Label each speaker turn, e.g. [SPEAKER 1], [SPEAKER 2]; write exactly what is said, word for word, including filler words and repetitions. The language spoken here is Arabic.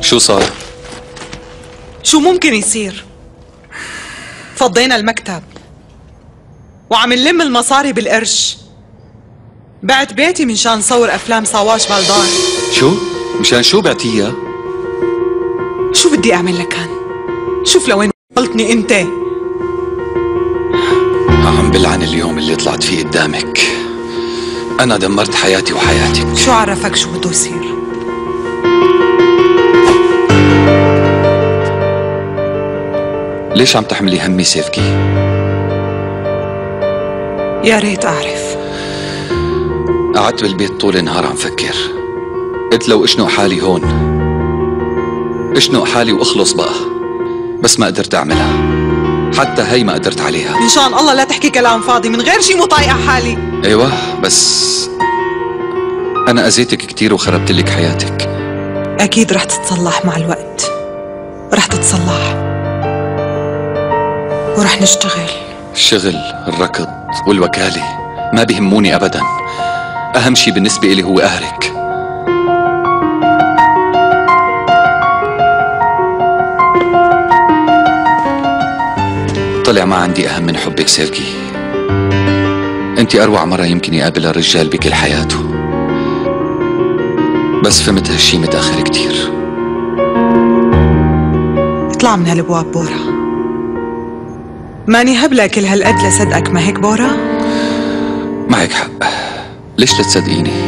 [SPEAKER 1] شو صار؟
[SPEAKER 2] شو ممكن يصير؟ فضينا المكتب وعم نلم المصاري بالقرش. بعت بيتي منشان صور افلام ساواش بالدار.
[SPEAKER 1] شو؟ مشان شو بعتيها؟
[SPEAKER 2] شو بدي اعمل لك هان؟ شوف لوين وصلتني انت.
[SPEAKER 1] عم بلعن اليوم اللي طلعت فيه قدامك. انا دمرت حياتي وحياتك.
[SPEAKER 2] شو عرفك شو بده يصير؟
[SPEAKER 1] ليش عم تحملي همي سيفكي؟
[SPEAKER 2] يا ريت اعرف.
[SPEAKER 1] قعدت بالبيت طول النهار عم فكر. قلت لو اشنق حالي هون، اشنق حالي واخلص بقى، بس ما قدرت اعملها. حتى هي ما قدرت عليها.
[SPEAKER 2] ان شاء الله لا تحكي كلام فاضي من غير شي مو طايقه حالي.
[SPEAKER 1] ايوه بس انا اذيتك كثير وخربت لك حياتك.
[SPEAKER 2] اكيد رح تتصلح مع الوقت. رح تتصلح ورح نشتغل.
[SPEAKER 1] الشغل، الركض والوكالة ما بيهموني ابدا. اهم شي بالنسبة إلي هو قهرك. طلع ما عندي اهم من حبك سيركي. انت اروع مرة يمكن يقابل الرجال بكل حياته، بس فهمت هالشي متأخر كتير.
[SPEAKER 2] اطلع من هالابواب بورا. ماني هبلة كل هالقد لصدقك، ما هيك بورا؟
[SPEAKER 1] معك حق. ليش لا تصدقيني؟